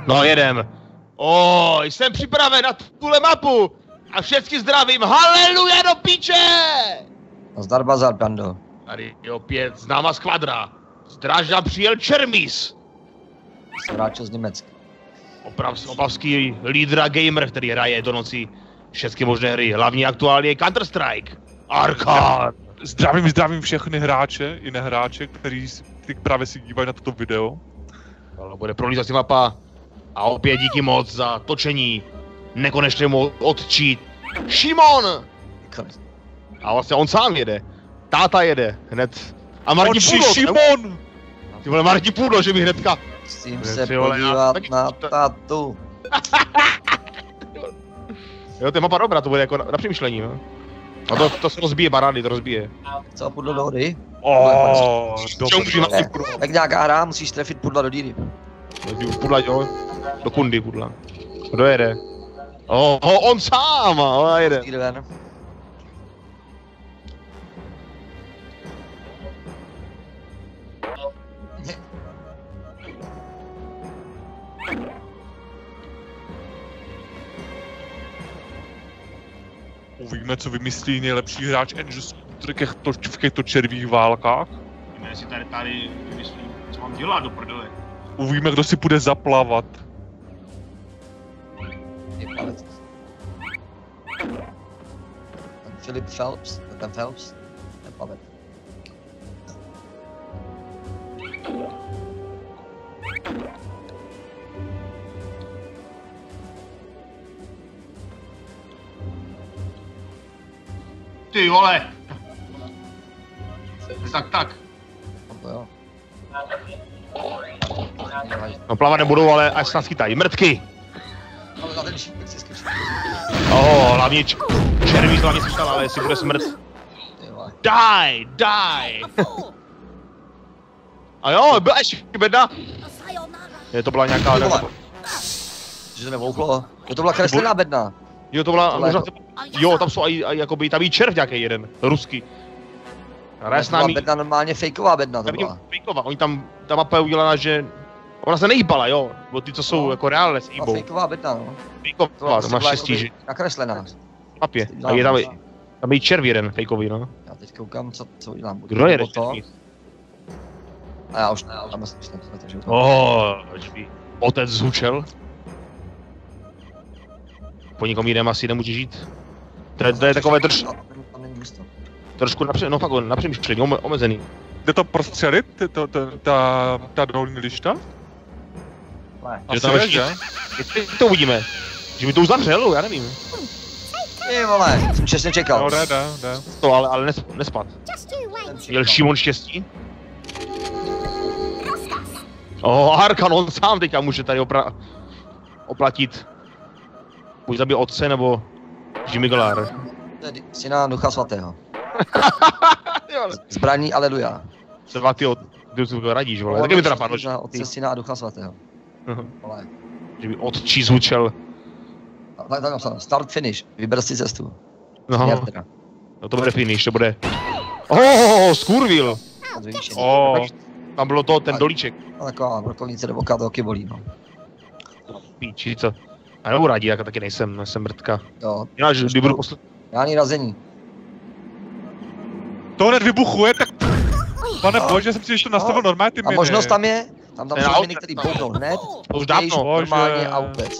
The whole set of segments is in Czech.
No jedem. Jsem připraven na tuhle mapu. A všechny zdravím. Haleluja do píče! Nazdar bazar, Brando. Tady je opět známá skvadra. Strážna přijel Čermís. Se vrátil z Německa. Opavský lídr a gamer, který hraje do noci všechny možné hry. Hlavní aktuálně je Counter-Strike. Arkan. Zdravím všechny hráče i nehráče, kteří právě si dívají na toto video. Ale bude prolízací mapa. A opět díky moc za točení nekonečnému otčí Šimon! A vlastně on sám jede. Táta jede hned. A Martin Půdlo! Šimon! Ty vole, Martin Půdlo, že mi hnedka... Musím se podívat na tátu. Jo, to je mapa dobrá, to bude jako na přemýšlení, no. A to se rozbije barády, to rozbije. Co, pudlo do hody? Dobře. Tak nějaká hra, musíš trefit pudla do díry. Pudla, jo. Do kundy pudla. Kdo jede? On sám, jede. Jde ven. Uvidíme, co vymyslí nejlepší hráč Angel Scooter v těchto červých válkách. Uvidíme, jestli tady vymyslím, co mám dělat do prdele. Uvidíme, kdo si bude zaplavat. Je palec. Ten Phelps, ten palec. Ty vole! Tak. To jo. No plavat nebudou, ale až se nás chytají. Mrtky! Ale na ten šípek si skočil. Hlavně Čermís hlavně se stala, ale jestli bude smrt. Die! A jo, byla ještě bedna. To byla nějaká... Že to nevouchlo. To byla kreslená bedna. Jo, to byla... Možná, jo, tam jsou i jakoby, tam je červ nějaký jeden, ruský. To byla bedna normálně fejková bedna to byla. Fejková, oni tam, ta mapa je udělaná, že... Ona se nehýbala, jo, bo ty, co jsou jako reálné, se hýbou. Fejková bedna, no. Fejková, to máš štěstí, že... Nakreslená. Mapě, a je tam je červ jeden, fejkový, no. Já teď koukám, co udělám. Kdo jede? A já už ne, tam myslím, že to... Otec zhučel. Po nikom jiném asi nemůže žít. To je takové trošku na přemýšlení, omezený. Jde to prostřelit, ta dolní lišta? Ne. Že tam ještě, to uvidíme. Že by to uzavřel, já nevím. Ty vole, jsem čestně čekal. No, jde. To ale nespad. Měl Šimon štěstí? Arkan, on sám teďka může tady oplatit. Buď zabije otce, nebo Jimmy Galár. Syna Ducha Svatého. Zbraní aleluja. Svatý ty si to radíš, vole. Taky mi to napadlo, že... Otce, Syna a Ducha Svatého. Že by otčí zvučel. Tak napsáno, start finish, vyber si cestu. No to bude finish, to bude... skurvil! Tam bylo to, ten dolíček. Taková vrkolnice do boka, to taky bolí, no. Píči, co? Já nebudu radí, já taky nejsem mrtka. Jo. Já, že když budu poslat... Já ani razení. To hned vybuchuje, tak... Pane bože, jsem si ještě nastavil normálně ty miny. A možnost tam je, tam jsou miny, který bouchnou hned. Už dávno. Normálně a vůbec.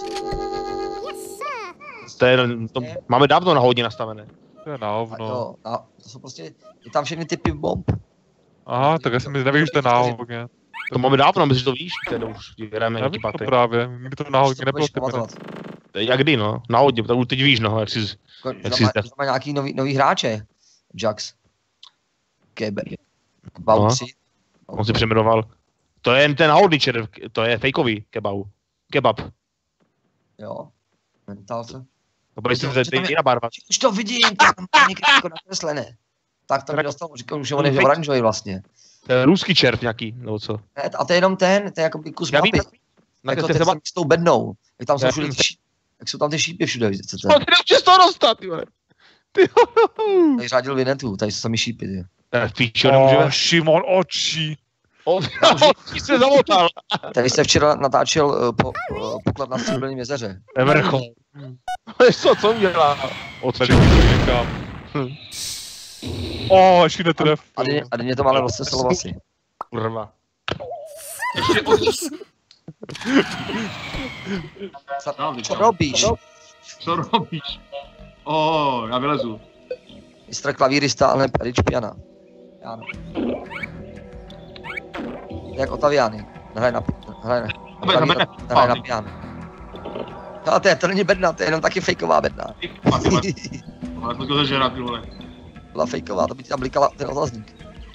To máme dávno na hodně nastavené. To je na hovno. To jsou prostě, je tam všechny typy bomb. Aha, tak já jsem nevěděl, že to je na hodně. To máme dávno, myslím, že to víš, to už jdeme nějaký paty. To právě, nikdy to na hodně nebylo ty miny. Jak kdy, no, na hodně, tak už teď víš, no, jak jsi má nějaký nový hráče. Jax. Keber. Bauci. On si přeměnoval. To je ten náhodný červ, to je fejkový kebab. Jo. Mentalce. To bude si jiná barva. Už to vidím, tam někde jako nakreslené. Tak to mi dostal, říkal, že on je oranžový vlastně. To je ruský červ nějaký, nebo co? Ne, a to je jenom ten je jakoby kus mapy. Jako ten s tou bednou. Jak tam jsou všude jak jsou tam ty šípy všude, chcete. Ty nemůžeš z toho dostat, ty vole. Tady řádil Vinetu, tady jsou sami šípy, ty. Šimon očí. On se zamotal. Tady se včera natáčel poklad na Stříbrném jezeře. Nevrchol. Co udělá? Odčí. Ještě netref. A denně to máme vlastně Slovasy. Kurva. Ještě odjíš. Co robíš? Co robíš? Já vylezu. Mistr klavírista, ale Perič piana. Piano. Jak Otaviany. Hraje na piano. Ale to není bedna, to je jenom taky fejková bedna. Ale to to žerat, ty vole. Byla fejková, to by ti tam blikala ten otazník.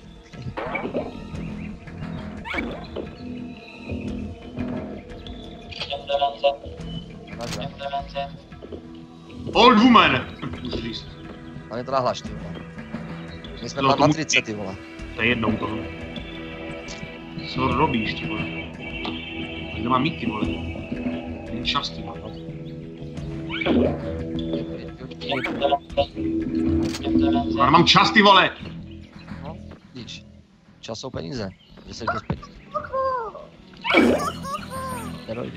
Old woman! Můžu říct. A mě to nahlaš, ty vole. My jsme na matrice, ty vole. To je jednou toho. Co robíš, ty vole? Kde mám mít, ty vole? Není čas, ty vole. Já nemám čas, ty vole! No, vidíš. Čas jsou peníze. Že seš bez peníze. Nedojde.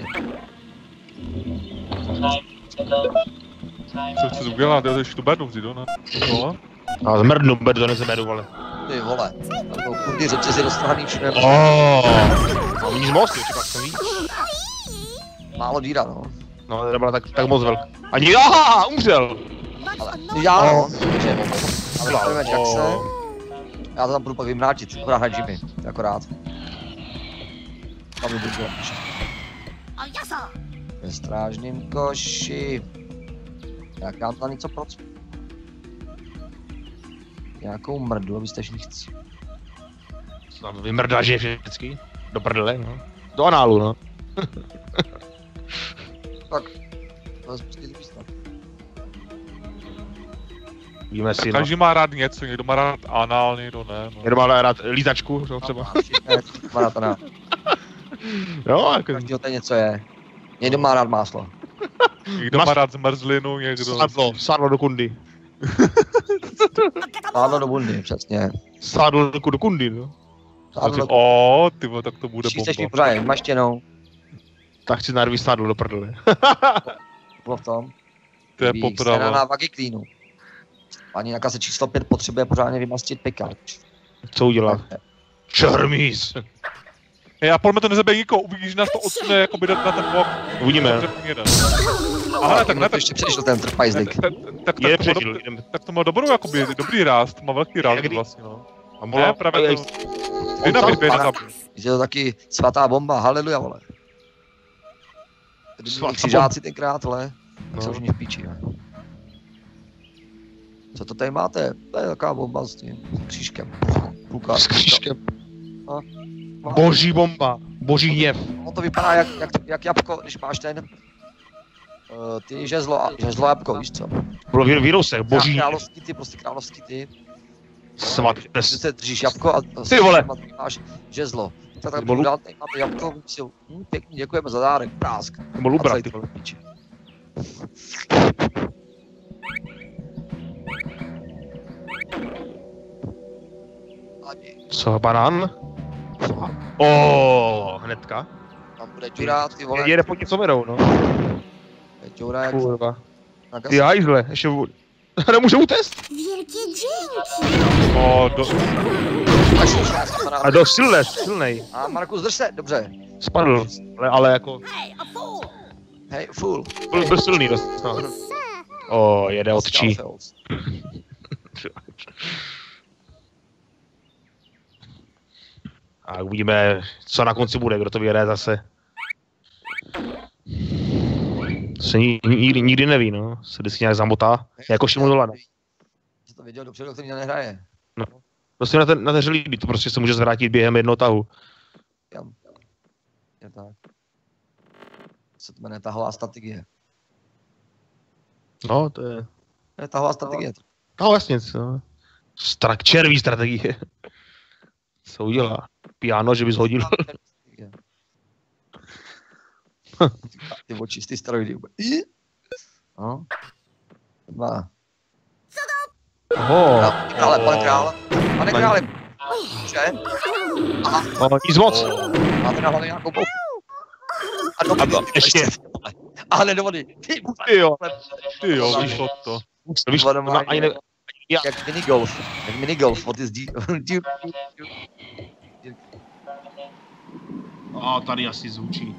Co chceš udělat? Jdeš tu bednu vzít, ne? No. A zmrdnu bednu, nezemedu, vole. Ty vole. Tam jsou kurdy řetězy roztrhaný všude. A vidíš most, ještě pak jsem víc. Málo díra, no. No, nebyla tak moc velká. Ani umřel! Ale já no. Ale budeme Jackse. Já to tam budu pak vymrátit, akorát na Jimmy, akorát. Tam budu dělat. Ve strážným koši. Jak já tam něco proč? Nějakou mrdlu, abyste šli chci. Tam vymrdáš je vždycky. Do prdele, no. Do análu, no. Tak. To je prostě líbí snad. Víme si, Každý má rád něco, někdo má rád anál, někdo ne. No. Někdo má rád lítačku, třeba. Má rád anál. Jo, jako... Každýho to něco je. Někdo má rád máslo. Někdo má rád zmrzlinu, někdo... Sádlo do kundy. Sádlo do bundy, přesně. Sádlo do kundy, no. Ty vole, tak to bude bomba. Chceš mi pořádně maštěnou. Tak si narví sádlo do prdele. Bylo v tom. To je poprava. Na vagi cleanu. Paní na kase číslo 5 potřebuje pořádně vymastit pekač. Co udělá? Čermíz. A pojďme to nezabije nikoho, uvidíš, nás to odsune jakoby na ten blok. Uvidíme. Aha, tak ještě přešel ten trpajzlik. Tak to má dobrou, jakoby, dobrý rást, má velký rást vlastně, no. A mohla právě to... Je to taky svatá bomba, haleluja, vole. Kdyby byli křižáci tenkrát, vole, tak se už mě v píči, ne? Co to tady máte? To je taková bomba s tím křížkem. S křížkem. Boží bomba, boží hněv. No to vypadá jak jabko, když máš ten... ty žezlo jabko, víš co? Bylo výrosek, boží hněv. Královský ty, prostě královský ty. Svatý. Že se držíš jabko a ty vole. Máš žezlo. Tak budu dát, tady máte jabko, pěkně děkujeme za dárek, prásk. To byl ubrat, ty vole. Co, banán? Hnedka. Tam bude Džura, ty vole. Jede po něco vedou, no. Džura jak... Kurva. Ty hajzle, ještě nemůžu utéct. Wielkie dzięki! A do silnej. A Markus, drž se, dobře. Spadl, ale jako... Hej, fool. Byl silný dost, no. Jede odčí. A uvidíme, co na konci bude, kdo to vyjede zase. Se nikdy neví, no. Se vždycky nějak zamotá, jako Šimon Dolana. Jsi to věděl dopředu, který nehraje. No. Prostě na té líbí, to prostě se může zvrátit během jednoho tahu. Je tak. Co to jmenuje tahová strategie? No, to je... To je tahová strategie. No jasně, no. Červí strategie. Co udělá? Piano, že bys hodil. Ty oči, ty steroidy. No. Dva. Oho. Pane krále. Pane krále. Že? No, nic moc. Máte na hlavě nějakou bouchu. A to ještě. A hned do vody. Ty jo. Ty jo, víš to. Víš, Voda to má ani ne... jak minigolf. Jak minigolf, what is A tady asi zvučí.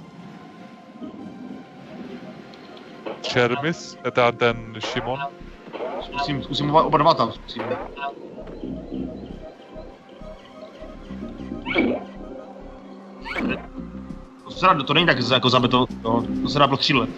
Čermis, teda ten Šimon. Zkusím oba dva tam zkusím. To není tak jako zabít to se dá pro 3 let.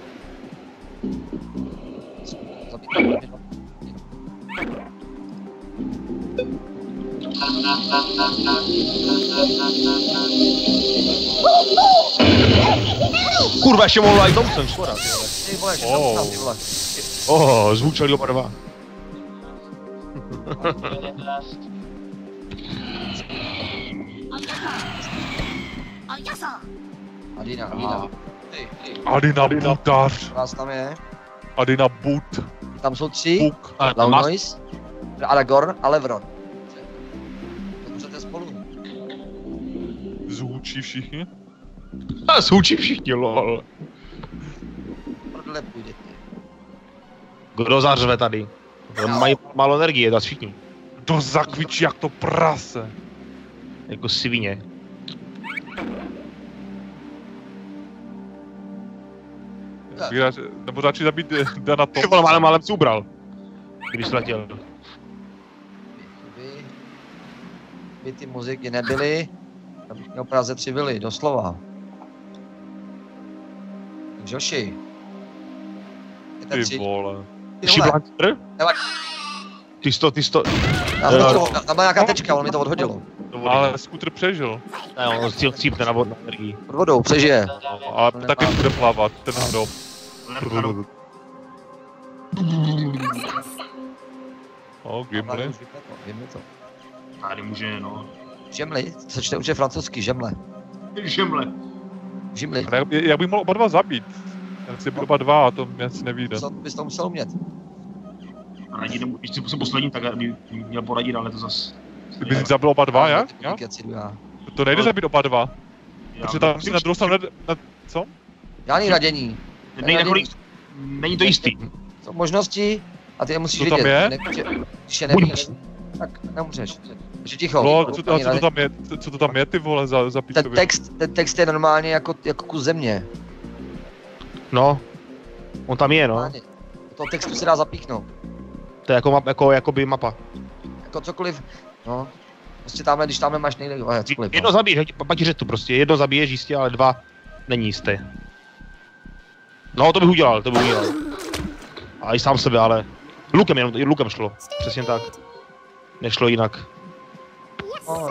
Kurva, ještě mohl i Thompson, škoda. Ty vole, že tam sám, ty vole. Zvučali oba dva. Adina. Ty. Adina Butař. Vás tam je. Adina But. Tam jsou 3. Buk. Launois, Aragorn a Levron. To můžete spolu. Zvučí všichni. Zvučí všichni, lol. Prdele půjdete. Kdo zařve tady? Mají málo energie, to všichni. To zakvičí jak to prase. Jako svině. Nebo začít zabít Dana Ty Tom. vole, málem si ubral. Když sletěl. By ty muziky nebyly, tam bych měl Praze 3 vily, doslova. Joši. Ty vole. Šiblancer? Nevadí. Ty sto. Tam byla nějaká tečka, on mi to odhodilo. Ale skuter přežil. Ne, on cípne na energii. Pod vodou, přežije. A taky bude plavat, ten hrob. Gimli. Vím to. Tady může, no. Žemli, se čte už je francouzský, žemle. Žemle. Žimli. Jak bych mohl oba dva zabít? Já chci být oba dva a to mě asi nevíde. Co bys to musel umět? Radit, když jsem poslední, tak by měl poradit, ale to zas... Ty bys zabil oba dva, jak? To nejde zabít oba dva. Protože tam si na druhou stranu co? Žádný radění. Není to jistý. Jsou možnosti a ty je musíš vidět. Když je nevíš, tak nemůžeš. Takže ticho. No, co to tam je, ty vole, za píčovi? Ten text je normálně jako kus země. No. On tam je, no. Toho textu se dá zapíchnout. To je jakoby mapa. Jako cokoliv, no. Prostě tamhle, když tamhle máš nejde, cokoliv. Jedno zabiješ, pak ti řeknu prostě, jedno zabiješ jistě, ale dva není jisté. No, to bych udělal. A i sám sebe, ale lukem šlo, přesně tak. Nešlo jinak. No.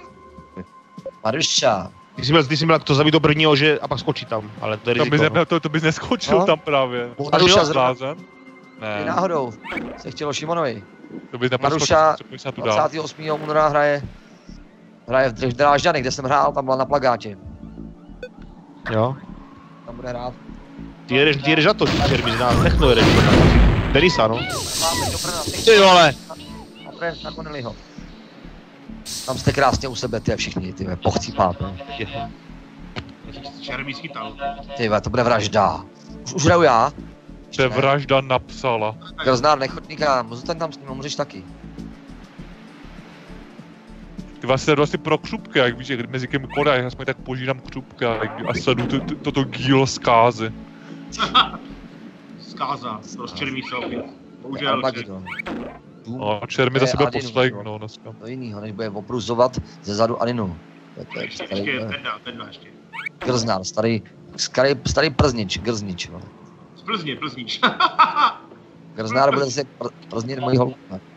Maruša. Ty jsi měl to zabít do prvního, že a pak skočí tam, ale to je riziko. To bys neskočil no? Tam právě. Maruša zrazen? Ne. Náhodou se chtělo Šimonovi. To bys Maruša 28. února hraje v Drážďany, kde jsem hrál, tam byla na plagátě. Jo. Tam bude hrát. Ty jedeš za to, Čermis, nechno jedeš. Denisa, no. Ty vole. Na Connellyho. Tam jste krásně u sebe, ty všichni, ty pochcípáte. Čermis chytal. Ty to bude vražda. Už hraju já. To je vražda napsala. Grznár nechotníka, zůstaň tam s ním, můžeš taky. Ty vás sleduji asi pro křupky, jak víš, jak mezi kým kodají, já jsme tak požírám křupky a sleduju toto dílo zkázy. Zkáza, to z Čermísa opět. Bohužel. No, Čermi zase byl poslední, no, dneska. To jinýho, než bude obruzovat ze zadu Adinu. Ještě, Tenda ještě. Grznár, starý prznič, grznič. No. Z Plzně, Plznič. Grznár bude zase prznit mojí holku.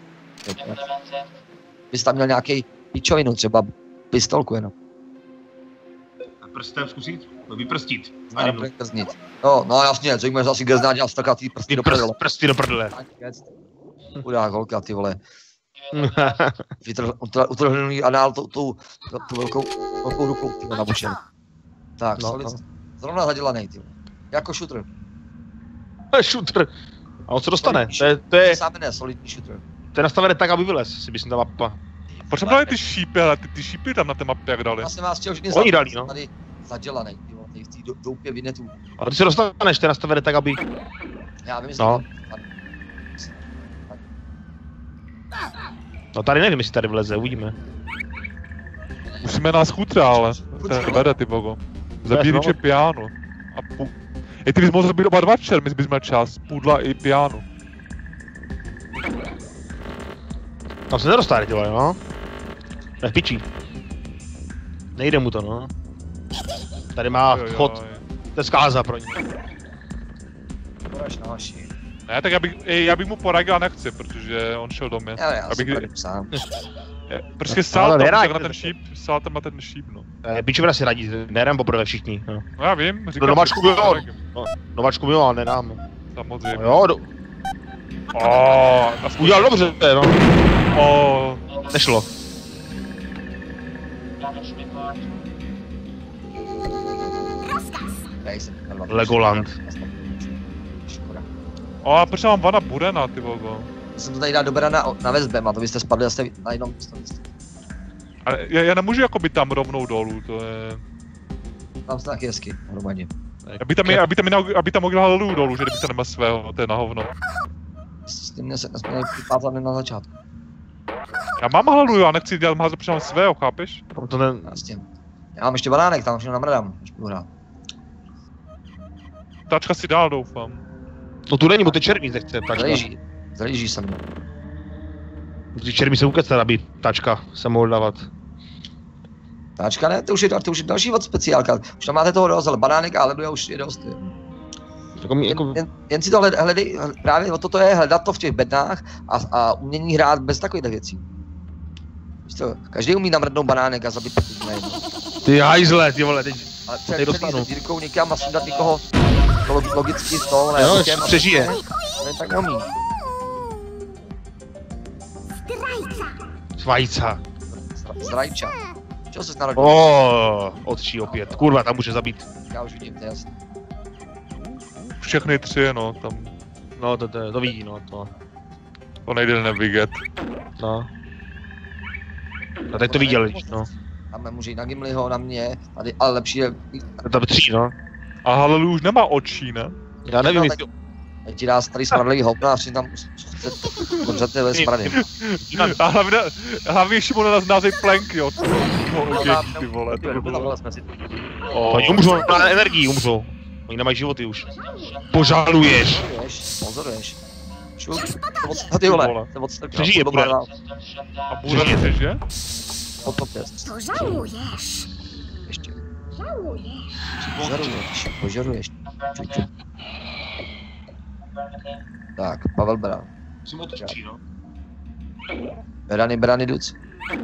Bys tam měl nějaký pičovinu, třeba pistolku jenom. A prstem zkusit? No vyprstit. Bude grznit. No jasně, co jim můžeš asi Grznár dělat strkatý prsty do prdele. Prsty do prdele. Chudá holka, ty vole. Utrhnulý anál tu velkou rukou, ty vole, nabušený. Tak, zrovna zadělanej, ty vole. Jako šutr. Šutr. A on co dostane? To je... Sám ne, solidní šutr. To je nastavené tak, aby vylez, si myslím, ta mapa. Proč tam dali ty šípy, ale ty šípy tam na té mapě jak dali? Já jsem vás chtěl všichni Oni dali, no. tady zadělanej, v té doupě vinetu. Ale ty se dostaneš, ty nastavili tak, aby... Já vím, No. No tady nevím, jestli tady vleze, uvidíme. Musíme nás chutra, ale. To je vede, ty bogo. Zabíjíče no. piano. Ty bys mohl zabít oba dva čermy, bys měl čas. Pudla i piano. Tam se nedostane, ty vole, no. To je v piči. Nejde mu to, no. Tady má vchod, to je zkáza pro ně. Poraž na vaši. Ne, tak já bych mu poradil a nechci, protože on šel do mě. Já si poradím sám. Prostě sál tam, tak na ten šíp, sál tam na ten šíp, no. Pičovina si radí, nejdem poprvé všichni, no. No já vím, říkám... Nováčku byl on. No, nováčku byl, ale nedám. Samozřejmě. Jo, udělal dobře, no. Nešlo. Legoland. A proč mám vana Burena, ty vogo? Jsem to tady dal do Brana na Westbem a to byste spadli zase na jednom místo. Ale já nemůžu jakoby tam rovnou dolů, to je... Tam se taky hezky, hromadě. Aby tam mohl halelu dolů, že kdyby se nemá svého, to je na hovno. S tím nesměli připázat na začátku. Já mám halelu, já nechci dělat házet, protože mám svého, chápeš? Proto ne... Vlastně. Já mám ještě banánek, tam všechno namrdám, než budu hrát. Tačka si dál, doufám. No tu není, bo ty červí nechce, tačka. Zalíží se mnou. Ty červí se ukecel, aby tačka se mohl dávat. Tačka ne, to už je další od speciálka. Už tam máte toho dost, ale banánek a ledu už je dost. Jen si to hledej, právě o toto je hledat to v těch bednách a umění hrát bez takových věcí. Víš co, každý umí namrdnout banánek a zabít takový najednou. Ty hajzle, ty vole, teď... Ale přelít s dírkou někam a sundat někoho logicky z toho, jo, přežije. Ne, tak neumí. Svajca. Zrajča. Čeho se narodil? Otčí opět. Kurva, tam může zabít. Já už vidím, to je jasný. Všechny tři, no, tam. No, to vidí, no, to. To nejde nevidět. No. A teď to viděl, no. Tam může jít na Gimliho, na mě, tady, ale lepší je... To by 3, no. A Halelu už nemá očí, ne? Já nevím, jestli... Teď ti dá starý smradlivý hovna a tam umřete ve smradě. A hlavně Šimona nás názej plenky, jo. Ty vole, to by bylo. Oni umřou na energii, umřou. Oni nemají životy už. Požaluješ. Pozoruješ. Šup, ty vole, to moc přežije, bude. A bude přežije? Potopěst. Požaluješ. Ještě. Žaluješ. Požaruješ. Čuču. Tak, Pavel Beran. Musím otočit, no. Berany duc.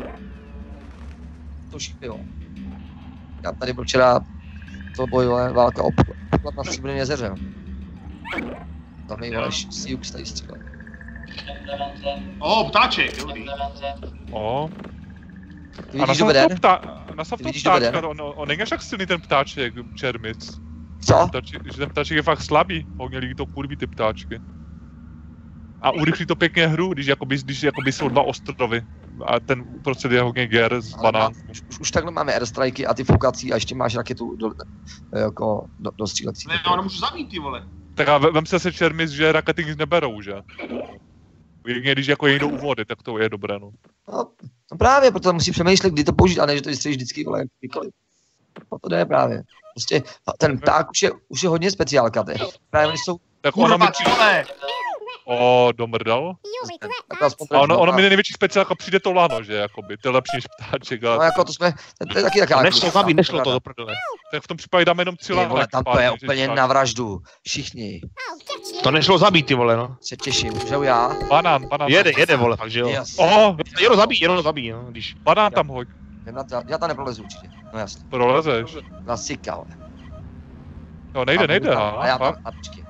To šípilo. Já tady byl včera to bojové válka o poklad na Stříbrném jezeře. Tam nejvoleš Siux tady střílel. Ptáček, dobrý. Ty vidíš do beden? Nastav to ptáčka, on není až tak silný ten ptáček, čermic. Co? Že ten ptáček je fakt slabý, hodně lidí to kurví ty ptáčky. A urychlí to pěkně hru, když jakoby jsou dva ostrovy. A ten uprostřed je hodně ger z banán. Už takhle máme airstriky a ty foukací a ještě máš raketu do střílecí. Ne, já nemůžu zabít, ty vole. Tak a vem se čermis, že rakety nic neberou, že? Jedině když jako jdou u vody, tak to je dobré, no. No právě, proto musí přemýšlet, kdy to použít, a ne, že to vystřelíš vždycky, vole, kdykoliv. To jde právě. Prostě ten pták už je hodně speciálka, ty. Právě když jsou... Tak ona mi... domrdal. A ono mi největší speciálka přijde to lano, že jakoby, to je lepší než ptáček. No jako to jsme, to je taky taková... Nešlo to do prdele. Tak v tom případě dáme jenom 3 lano. Tam to je úplně na vraždu, všichni. To nešlo zabít, ty vole, no. Se těším, že jo já? Banán. Jede, vole, fakt, že jo. Jenom zabij, no, když... Banán tam hoď. Já tam neprolezu určitě, no jasně. Prolezeš. Klasika, vole. No nejde, a já tam, a počkej.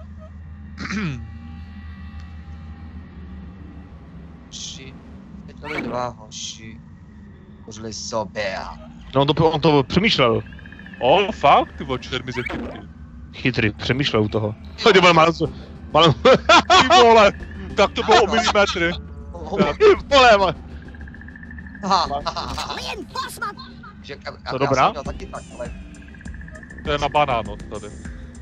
Hoši, teď byli 2 hoši, pořili sobě. No on to přemýšlel. Fakt, ty čermi ze Chytrý, přemýšlel u toho. Ty vole, malem... Ty vole, tak to bylo o milimetry. Vole, Že, To dobrá? jsem měl taky tak, ale To je na banáno tady.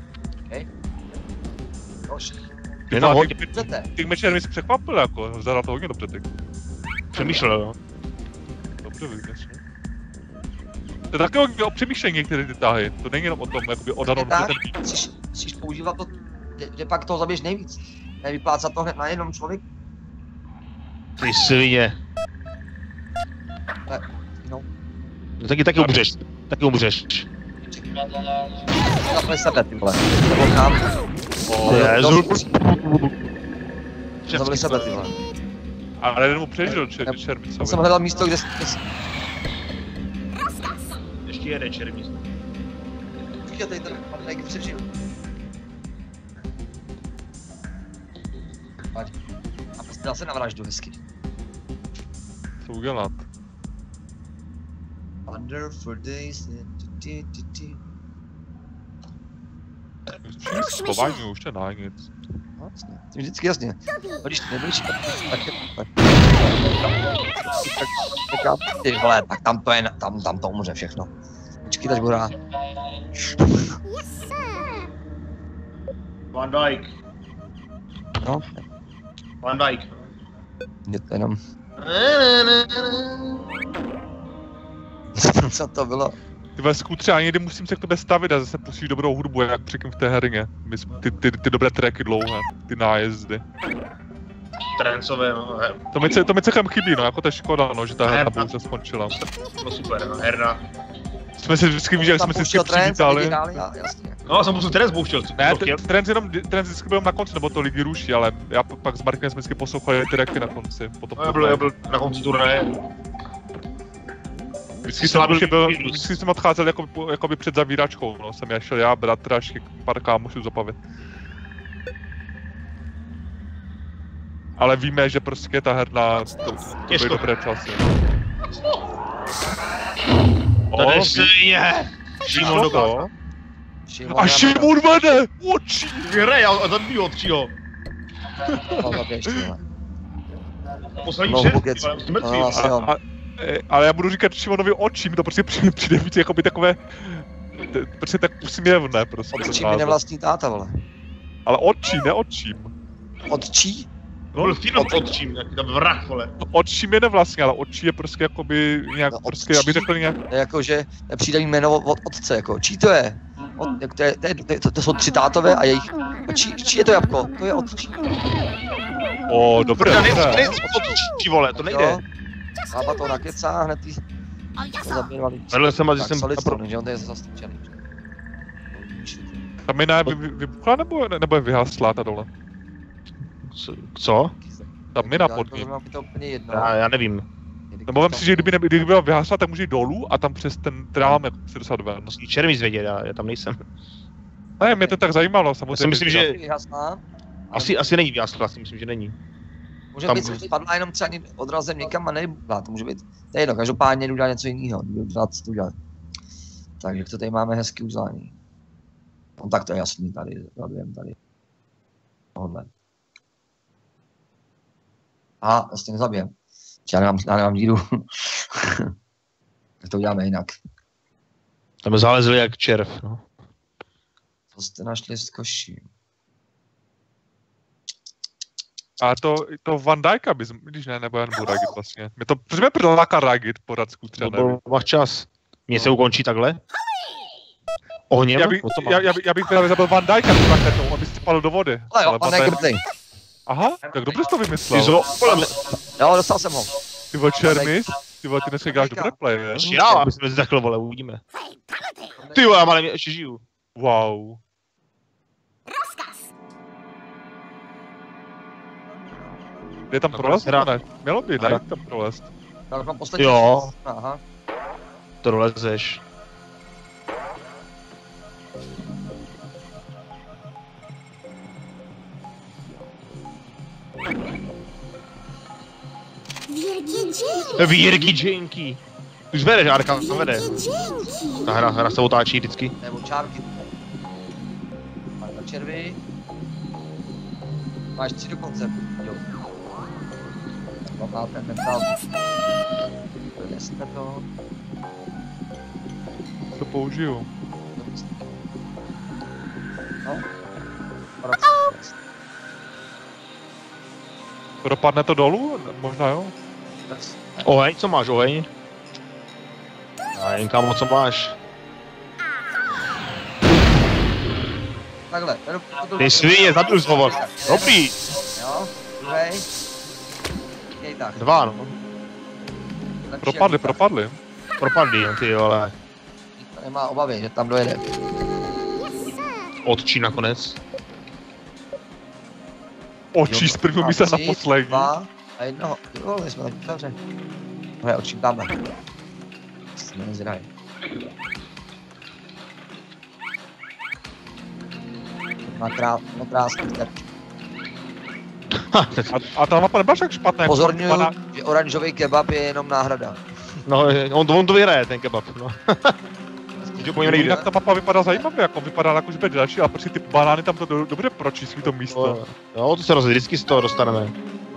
proč? Jenom hodně Chcete? Ty mečer mi překvapil jako, zadal to hodně dobře teď. přemýšlel, jo. Dobře vyvěř, ne? To je také o přemýšlení některé ty tahy, to není jenom o tom, jakoby odanou Tak, ten... musíš používat to, že pak toho zabiješ nejvíc. Nevyplácat to hned na jednom člověk. Ty svině. No, No taky umřeš. Taky umřeš. zapali sebe, ty vole. Nebo kam. Jezu. Zabili sebe, ty vole. Ale jeden mu přežil Já jsem červicovi. hledal místo, kde Ještě jeden černý. Počkej, tady ten pan přežil. Pojď. A prostě dal se na vraždu hezky. Co udělat? Wonderful days. Schování už to není nic. Jasně, to vždycky jasně. A když nebyš, tak ty vole, tak tam to je, tam to umře všechno. Počkej, až budu rád. Van Dijk. No, Van Dijk. je to jenom, co to bylo? Ty ve skutře, ani někdy musím se k tobě stavit a zase pustíš dobrou hudbu, jak předtím v té herně. Ty dobré tracky dlouhé, ty nájezdy. Trencové, no. To mi celkem chybí, no, jako to je škoda, no, že ta herna pouze skončila. To super, no. Herna. Jsme si vždycky viděli, jak jsme si vždycky přivítali. Jasně. No, jsem musel Trent pouštěl. Ne, Trend vždycky byl na konci, nebo to lidi ruší, ale já pak s Markem jsme vždycky poslouchali ty tracky na konci. Potom No, já byl na konci turnaje. Vždycky jsem odcházel jakoby před zavíračkou, no, jsem já šel já, bratr, až pár kámošů zapavit. Ale víme, že prostě ta herna, to byly dobré časy. To je svině! Šimon dokázal. Šimon A Šimon vede! Oči! Vyhraje, a zabiju odčího. Poslední No, před, pokec. mrtvý. No, asi jo. Ale já budu říkat Šimonovi oči, mi to prostě přijde víc jakoby takové, prostě tak usměvné prostě. Otčí mi nevlastní táta, vole. Ale očí, ne očím. Otčí? To byl film odčím, nějaký tam vrah, vole. Očím je nevlastní, ale očí je prostě jakoby nějak, No, prostě, já bych řekl nějak, To je jako, že přijde mi jméno od otce, jako. Čí to je? To jsou 3 tátové a jejich... Čí je to jabko? To je otčí. dobré, To nejde, dobré. odčí, vole, to nejde. Jo. Bába to nakecá, hned jí to zabírali. Vedle jsem, že Tak jsem... solidstone, že on to je zastrčený. Ta mina je vybuchla nebo je vyhasla ta dole? Co? Ta mina pod ním. To je úplně jedno. Já nevím. Nebo vem si, že kdyby byla vyhasla, tak může jít dolů a tam přes ten trám jako si dostat ven. Musí červíc vědět, já tam nejsem. Ne, mě to tak zajímalo, Já samozřejmě. si myslím, že Vyhasná. asi není vyjasla, si myslím, že není. Může tam- být, že spadla jenom třeba odrazem někam a nebuchla, to může být. To je jedno, každopádně jdu dělat něco jiného, jdu dělat, co udělat. Takže to tady máme hezký uzdání. No tak to je jasný tady, zabijem tady. Tohle. A vlastně nezabijem. Já nemám díru. Tak to uděláme jinak. Tam zalezli jak červ, no. Co jste našli z koší? A to Van Dijka bys, když ne, nebo jen Ragit vlastně. Mě to, proč mě prdláka Ragit podat skutře, nevím. Máš čas. Mně se ukončí takhle? Ohněm? Já bych právě zabil Van Dijka s raketou, aby si padl do vody. Ale jo, pan Van Dijk- Nekrbtej. Aha, tak dobře jsi to Ty vymyslel. Jo, dostal jsem ho. Ty vole Čermis, ty vole, ty dneska děláš dobré play, ne? Já, aby jsme zdechl, vole, uvidíme. Ty vole, ale ještě žiju. Wow. Je tam prolez? hra. Ne, mělo by, ne? Tam prolez. Já mám poslední. Jo. Aha. To dolezeš. Wielkie dzięki. Už vedeš, Arka, to vede. Ta hra se otáčí vždycky. Nebo čárky. Máš na červy. Máš 3 do konce. Jo. Má ten mentál. Nesme to. To použiju. No. Dopadne to dolů? Možná jo. Oheň, co máš, oheň? A jen kámo, co máš? Takhle. Ty svině, zabil zhovor. Dobrý. Jo, druhej. Jej tak. 2, no. Lepší jak tak. Propadli. Propadli, no, ty vole. Nemá obavy, že tam dojede. Odčí nakonec. Očí z prvního místa na poslední. 2 a 1. Jo, my jsme tak dobře. Hele, očím tamhle. Jsme nezrají. Má krásný terč. A ta mapa nebyla tak špatná. jako Pozorňuju, pana- že oranžový kebab je jenom náhrada. No, on to vyhraje, ten kebab, no. Že po něm nejde. Jinak ta mapa vypadá zajímavě, jako vypadá jako, že bude další, ale prostě ty banány tam to dobře pročíslí to místo. Jo, to se vždycky z toho dostaneme.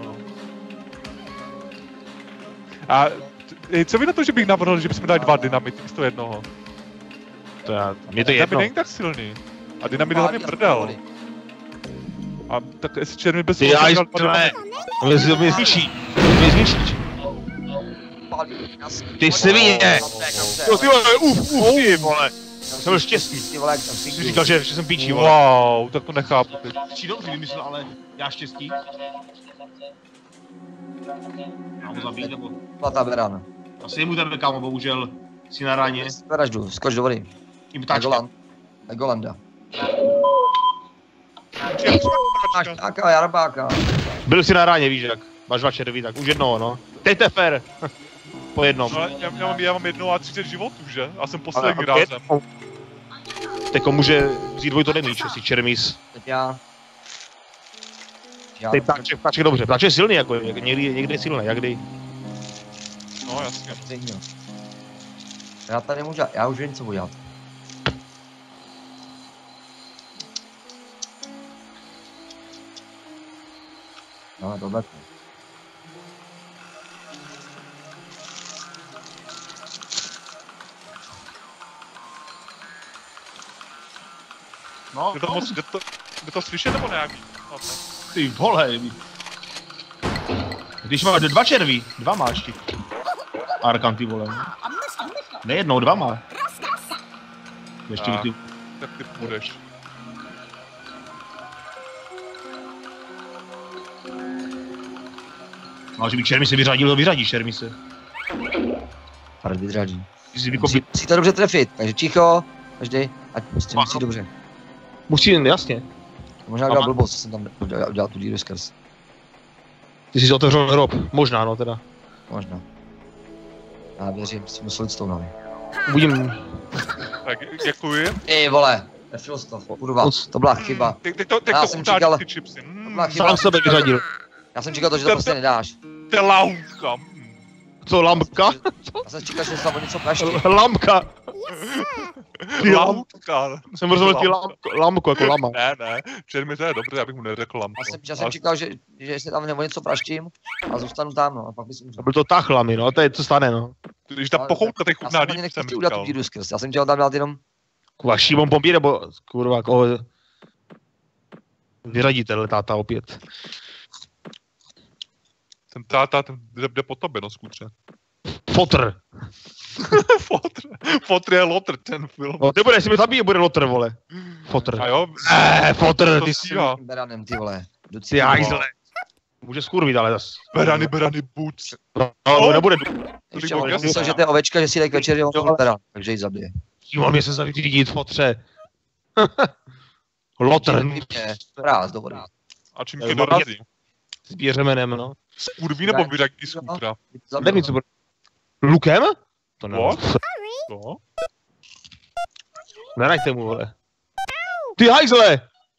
A co vy na to, že bych navrhl, že bychom dali 2 dynamity místo jednoho? To já, mě to je Dynamit jedno. není tak silný. A dynamit je hlavně prdel. A tak jestli černý bez Ty toho já dal 2 dynamity. mě zničí. Mě zničí. Ty svině! Jo, ty vole, ty vole. Jsem byl štěstný. Ty vole, jak tam Jsi si říkal, že jsem píčí, vole. Wow, tak to nechápu teď. Či dobře vymyslel, ale já štěstí. Já ho zabít, nebo... Zlatá berána. Asi je mu ten kámo, bohužel. Si na ráně. Vraždu, skoč do vody. Tím ptáčkem. Na Golanda. Jak Máš ptáka a jarbáka. Byl jsi na ráně, víš jak. Máš 2 červí, tak už jednoho, no. Teď je fér. Po jednom. No, ale já mám 1 a 30 životů, že? A jsem poslední Ale- rázem. Teko může vzít dvojto damage, jestli čermís. Teď já. Teď ptáček dobře, ptáček je silný jako, někdy je silný, jak kdy. No jasně. Já tady nemůžu, já už vím, co budu dělat. No, tohle. No, Jde to slyšet nebo nějaký? No, tak. ty vole. Když máš 2 červí, 2 máš ty. Arkan, ty vole. Ne jednou, 2 má. Ještě Tak. ty. Tak ty půjdeš. No, že by čermi se vyřadil, to vyřadí čermi se. Pár vydrží. Ty si vykopí. Musí to dobře trefit, takže ticho, každý, ať prostě musí dobře. Musí, jasně. Možná udělal blbost, jsem tam udělal tu díru skrz. Ty jsi otevřel hrob, možná no teda. Možná. Já věřím, jsme Solidstoneovi. Uvidím. Tak děkuji. Ej vole, trefil jsi to, kurva, to byla chyba. Teď to Já jsem čekal- utáčí ty chipsy. To byla chyba. Sám sebe vyřadil. Já jsem čekal to, že to prostě nedáš. To je lahůdka. Co, lampka? Já jsem čekal, že tam o něco praští. Lampka. Lahůdka. Jsem rozuměl ti lampku jako lama. Ne, čermi to je dobře, abych mu neřekl lampu. Já jsem čekal, že se tam o něco praštím a zůstanu tam, no, a pak bys umřel. Byl to tah lamy, no, to je, co stane, no. Když ta pochoutka teď Já chutná jsem ani líp, nechtěl jsem ti udělat tu říkal. díru skrz, já jsem chtěl tam dát jenom... Kurva, Šimon Pompí, nebo kurva, koho... Vyřaditel, táta opět. Ten táta ten jde po tobě, no skutře. Fotr. Fotr je lotr, ten film. No, nebude, jestli mě zabije, bude lotr, vole. Fotr. A jo, Fotr, to ty stíhá. Beranem, ty vole. Ty hajzle. Může skurvit, ale zas. Berany boots. No, nebude. Ještě bylo on jasné. myslel, že to je ovečka, že si jde k večeři, on to beran, takže ji zabije. Šimon, mě se zavítit, fotře. Lotr. Ráz, do vody. A čím tě dorazí? S běřemenem, no. Skurví nebo vyřadí skútra? Nevím, co bude. Lukem? To ne. What? No. Nenajte mu, vole. Ty hajzle!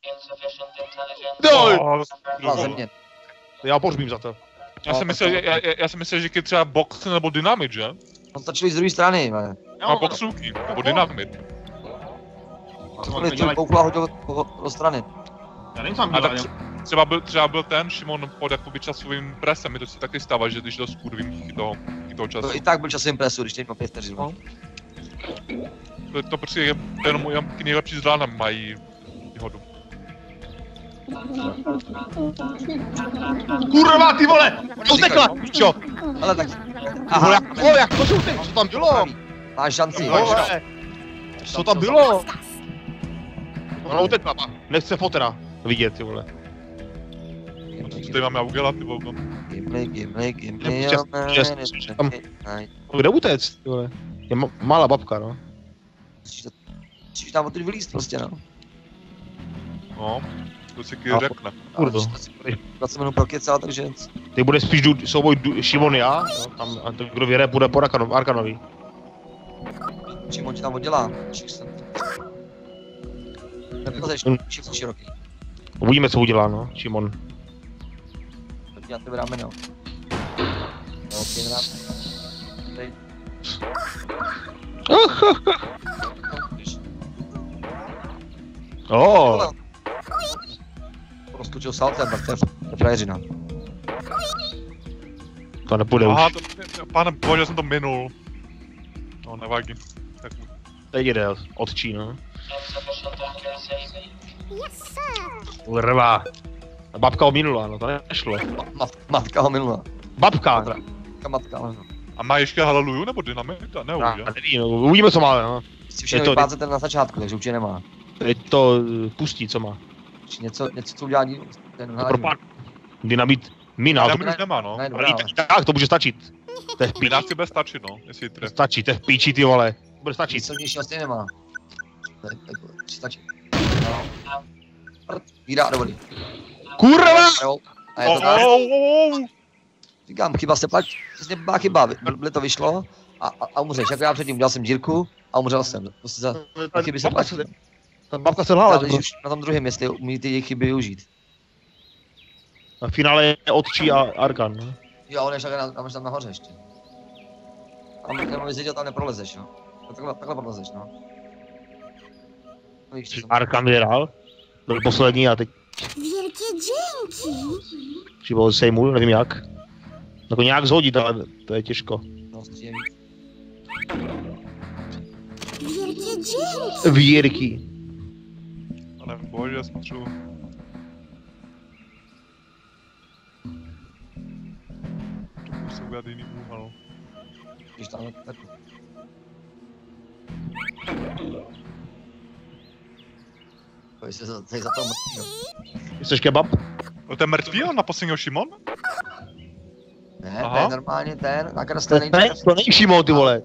Doj! Byla země. Já pohřbím za to. Já jsem myslel, že je třeba box nebo dynamit, že? On točil z druhé strany, ne? A boxůky, nebo dynamit. To koukla hodil do strany. Já nevím, co mám A tak dělat. Třeba byl ten Šimon pod jakoby časovým presem, mi to si taky stává, že když to skurvím díky toho času. To i tak byl časovým presu, když teď mám 5 vteřin. No. To prostě jenom ty nejlepší zrana mají výhodu. Kurva, ty vole! Utekla, čo? Ale tak... Aha, jak to jsou ty? Co tam bylo? Máš šanci. Vole, co tam bylo? Ona utekla, nechce fotera vidět, ty vole. Co tady máme Augela, ty vole? Gameplay. Kde utéct, ty vole? Je malá babka, no. Musíš tam odtud vylízt prostě, no. No, to si Kyr řekne. Kurdo. 20 minut prokecal, takže... Ty bude spíš souboj Šimon já, jo, tam, a to, kdo vyhraje, bude po Arkanovi. Čím on ti tam oddělá? Neplazeš, všichni široký. Uvidíme, co udělá, no, Šimon. Já tebe dáme, no. Ok, dáme. Oh. Roztočil saltem, tak to je frajeřina. To nepůjde Aha, už. Pane bože, jsem to minul. No, nevadí. Tak Teď jde od Čína. Yes, sir. Kurva. Babka ho minula, no to nešlo. Matka ho minula. Babka. Matka, ale no. a má ještě haleluju nebo dynamita? Ne, Já už, nevím, no, uvidíme, co má, no. Si všechno vyplácete na začátku, takže určitě nemá. Teď to pustí, co má. Něco co udělá ten Propad. Dynamit. Mina. Dynamit už nemá, no. Ne, dobrá, Tak, to může stačit. To je v píči. Mináci bude stačit, no, jestli To tref. stačí, to je v píči, ty vole. To bude stačit. nic silnější vlastně nemá. Stačí. No. Víra, dobrý. Kurva! Jo. A je to tak. Oh. Říkám, chyba se plať, přesně byla chyba, blbě to vyšlo a umřeš, jako já předtím udělal jsem dírku a umřel jsem. Prostě za chyby se platí. Ta babka se lhala, Záleží už na tom druhém, jestli umí ty jejich chyby využít. na finále je Otčí a Arkan, no. Jo, on je však tam nahoře ještě. Tam nemám vidět, tam neprolezeš, no. Takhle prolezeš, no. No víš, co jsem... Arkan vyhrál. Byl poslední a teď Wielkie dzięki. přibol sejmul, nevím jak. Jako nějak zhodit, ale to je těžko. No, stříjem. Wielkie dzięki. Vírky. Ale bože, já spotřebuji. To musím udělat jiný úhel. Když tam tak... Pojď se za to mrtvýho. Jsi kebab? No, ten mrtvý, on na posledního Šimon? Ne, Aha. to je normálně ten, nakreslený. To není Šimon, ty vole.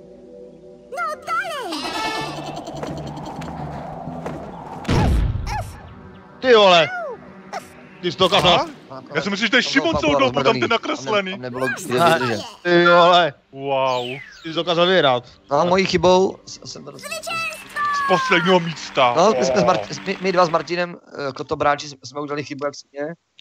Ty vole. Ty jsi to kazal. Já si myslím, že to je Šimon celou dobu, tam ty nakreslený. Tam nebylo kde vydržet. Ty vole. Wow. Ty jsi dokázal vyhrát. No, mojí chybou jsem to Z posledního místa. No, my dva s Martinem Kotobráči jsme udělali chybu, jak si mě.